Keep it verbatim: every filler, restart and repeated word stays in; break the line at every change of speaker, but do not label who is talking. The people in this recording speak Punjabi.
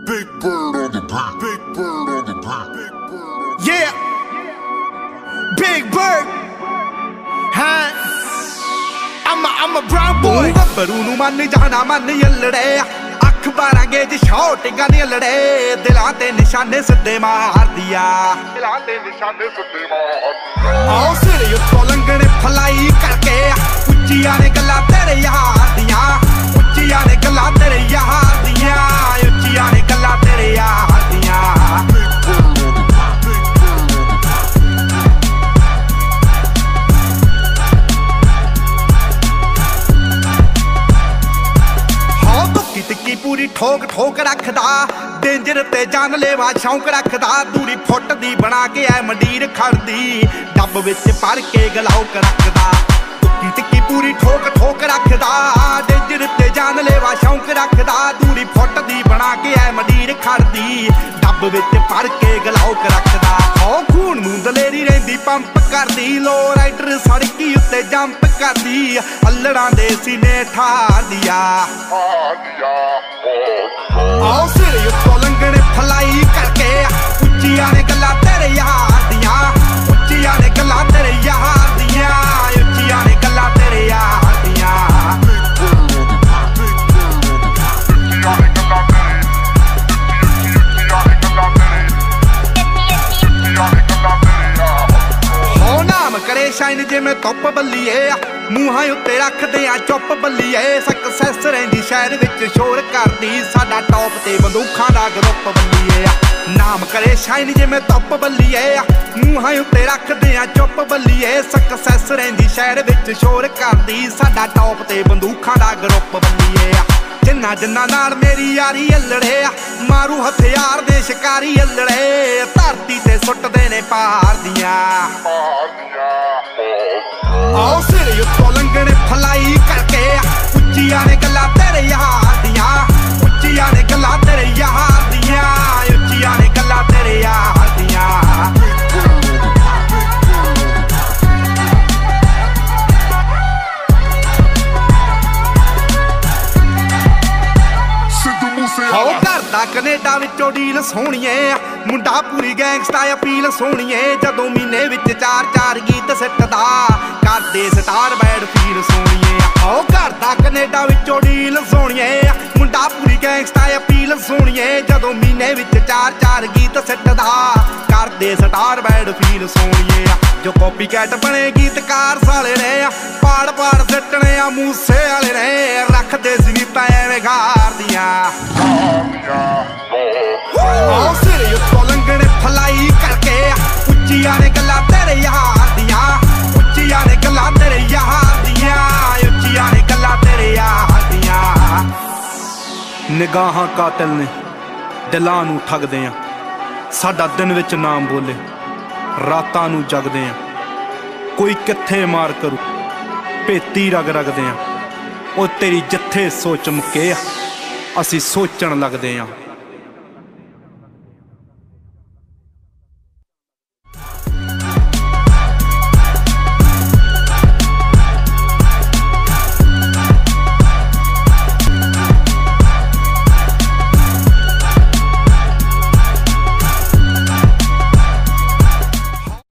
Big bird on the beat. Big bird on the beat. Big bird.
Yeah. Big bird. Huh? I'm a, I'm a brown boy. ਗੱਭਰੂ ਨੂੰ ਮੰਨ ਜਾਣਾ ਮੰਨ ਯੱਲੜੇ ਅਖਬਾਰਾਂ ਗੇਜ ਸ਼ੌਟਿੰਗਾਂ ਦੀਆਂ ਲੜੇ ਦਿਲਾਂ ਤੇ ਨਿਸ਼ਾਨੇ ਸਿੱਧੇ ਮਾਰਦੀ ਆ
ਦਿਲਾਂ ਤੇ ਨਿਸ਼ਾਨੇ ਸਿੱਧੇ ਮਾਰਦੀ ਆ
ਆਓ ਸਿਰੇ ਉੱਤੋਂ ਲੰਘਣੇ ਫਲਾਈ ਕਰਕੇ ਉੱਚੀਆਂ ਨੇ ਗੱਲਾਂ ਤੇਰੇ ਯਾਰ ਦੀਆਂ ਉੱਚੀਆਂ ਨੇ ਗੱਲਾਂ ਤੇਰੇ ਯਾਰ ਦੀਆਂ ਉੱਚੀਆਂ ਨੇ ਗੱਲਾਂ ਤੇਰੇ ਯਾਰ ਦੀਆਂ ਟਿੱਕੀ ਪੂਰੀ ਠੋਕ ਠੋਕ ਰੱਖਦਾ ਡੇਂਜਰ ਤੇ ਜਾਨਲੇਵਾ ਸ਼ੌਂਕ ਰੱਖਦਾ ਦੂਰੀ ਫੁੱਟ ਦੀ ਬਣਾ ਕੇ ਐ ਮੰਡੀਰ ਖੜਦੀ ਡੱਬ ਵਿੱਚ ਭਰ ਕੇ ਗਲਾਉਕ ਰੱਖਦਾ ਟਿੱਕੀ ਟਿੱਕੀ ਪੂਰੀ ਠੋਕ ਠੋਕ ਰੱਖਦਾ ਡੇਂਜਰ ਤੇ ਜਾਨਲੇਵਾ ਸ਼ੌਂਕ ਰੱਖਦਾ ਦੂਰੀ ਫੁੱਟ ਦੀ ਬਣਾ ਕੇ ਐ ਮੰਡੀਰ ਖੜਦੀ ਡੱਬ ਵਿੱਚ ਭਰ ਕੇ ਗਲਾਉਕ ਰੱਖਦਾ ਹੋ ਖੂਨ ਨੂੰ ਦਲੇਰੀ ਰਹਿੰਦੀ ਪੰਪ ਕਰਦੀ ਲੋ ਰਾਈਡਰ ਸੜਕੀ ਉੱਤੇ ਜੰਪ ਕਰਦੀ ਅੱਲੜਾਂ ਦੇ ਸੀਨੇ ਠਾਰਦੀ ਆ ਆਓ ਸਿਰੇ ਉੱਤੋਂ ਲੰਘਣੇ ਫਲਾਈ ਕਰਕੇ ਉੱਚੀਆਂ ਨੇ ਗੱਲਾਂ ਤੇਰੇ ਯਾਰ ਦੀਆਂ ਉੱਚੀਆਂ ਨੇ ਗੱਲਾਂ ਤੇਰੇ ਯਾਰ ਦੀਆਂ ਉੱਚੀਆਂ ਨੇ ਗੱਲਾਂ ਤੇਰੇ ਯਾਰ ਦੀਆਂ ਹੋ ਨਾਮ ਕਰੇ ਸ਼ਾਈਨ ਜਿਵੇਂ ਧੁੱਪ ਬੱਲੀਏ ਮੂੰਹਾਂ ਉੱਤੇ ਰੱਖਦੇ ਆ ਚੁੱਪ ਬੱਲੀਏ ਸਕਸੈਸ ਰਹਿੰਦੀ ਸ਼ਹਿਰ ਵਿੱਚ ਸ਼ੋਰ ਕਰਦੀ ਸਾਡਾ ਟੌਪ ਤੇ ਬੰਦੂਖਾਂ ਦਾ ਗਰੁੱਪ ਬੱਲੀਏ ਨਾਮ ਕਰੇ ਸ਼ਾਈਨ ਜਿਵੇਂ ਧੁੱਪ ਬੱਲੀਏ ਮੂੰਹਾਂ ਉੱਤੇ ਰੱਖਦੇ ਆ ਚੁੱਪ ਬੱਲੀਏ ਸਕਸੈਸ ਰਹਿੰਦੀ ਸ਼ਹਿਰ ਵਿੱਚ ਸ਼ੋਰ ਕਰਦੀ ਸਾਡਾ ਟੌਪ ਤੇ ਬੰਦੂਖਾਂ ਦਾ ਗਰੁੱਪ ਬੱਲੀਏ ਜਿੰਨਾ ਜਿੰਨਾ ਨਾਲ ਮੇਰੀ ਯਾਰੀ ਅੱਲੜੇ ਮਾਰੂ ਹਥਿਆਰ ਦੇ ਸ਼ਿਕਾਰੀ ਅੱਲੜੇ ਧਰਤੀ ਤੇ ਸੁੱਟਦੇ ਨੇ ਪਾਰ ਦੀਆਂ ਆਓ ਸਿਰੇ ਉੱਤੋਂ ਲੰਘਣੇ ਫਲਾਈ ਕਰਕੇ ਉੱਚੀਆਂ ਨੇ ਗੱਲਾਂ ਤੇਰੇ ਯਾਰ ਦੀਆਂ ਉੱਚੀਆਂ ਨੇ ਗੱਲਾਂ ਤੇਰੇ ਯਾਰ ਦੀਆਂ ਉੱਚੀਆਂ ਨੇ ਗੱਲਾਂ ਤੇਰੇ ਯਾਰ ਦੀਆਂ ਹੋ ਕਰਦਾ ਕੈਨੇਡਾ ਵਿੱਚੋਂ ਡੀਲ ਸੋਹਣੀਏ ਮੁੰਡਾ ਪੂਰੀ ਗੈਂਗਸਟਾ ਅਪੀਲ ਸੋਹਣੀਏ ਜਦੋਂ ਮਹੀਨੇ ਵਿੱਚ ਚਾਰ ਚਾਰ ਗੀਤ ਸਿੱਟਦਾ ਕਰਦੇ ਸਟਾਰ ਬੈਡ ਫੀਲ ਸੋਹਣੀਏ ਹੋ ਕਰਦਾ ਕੈਨੇਡਾ ਵਿੱਚੋਂ ਡੀਲ ਸੋਹਣੀਏ ਮੁੰਡਾ ਪੂਰੀ ਗੈਂਗਸਟਾ ਅਪੀਲ ਸੋਹਣੀਏ ਜਦੋਂ ਮਹੀਨੇ ਵਿੱਚ ਚਾਰ ਚਾਰ ਗੀਤ ਸਿੱਟਦਾ ਕਰਦੇ ਸਟਾਰ ਬੈਡ ਫੀਲ ਸੋਹਣੀਏ ਜੋ ਕਾਪੀ ਕੈਟ ਬਣੇ ਗੀਤਕਾਰ ਸਾਲੇ ਨੇ ਪਾੜ ਪਾੜ ਸਿੱਟਣੇ ਆ ਮੂਸੇ ਵਾਲੇ ਨੇ ਰੱਖਦੇ ਸੀ ਤਾਂ ਐਵੇਂ ਗਾਰਦੀਆਂ ਆਓ ਸਿਰੇ ਉੱਤੋਂ ਲੰਘਣੇ ਫਲਾਈ ਕਰਕੇ ਉੱਚੀਆਂ ਨੇ ਗੱਲਾਂ ਤੇਰੇ ਯਾਰ ਦੀਆਂ ਉੱਚੀਆਂ ਨੇ ਗੱਲਾਂ ਤੇਰੇ ਯਾਰ ਦੀਆਂ ਉੱਚੀਆਂ ਨੇ ਗੱਲਾਂ ਤੇਰੇ ਯਾਰ ਦੀਆਂ ਨਿਗਾਹਾਂ ਕਾਤਲ ਨੇ ਦਿਲਾਂ ਨੂੰ ਠੱਗਦੇ ਆ ਸਾਡਾ ਦਿਨ ਵਿੱਚ ਨਾਮ ਬੋਲੇ ਰਾਤਾਂ ਨੂੰ ਜਗਦੇ ਆ ਕੋਈ ਕਿੱਥੇ ਮਾਰ ਕਰੂ ਭੇਤੀ ਰਗ ਰਗਦੇ ਆ ਉਹ ਤੇਰੀ ਜਿੱਥੇ ਸੋਚ ਮੁੱਕੇ ਆ ਅਸੀਂ ਸੋਚਣ ਲੱਗਦੇ ਆ।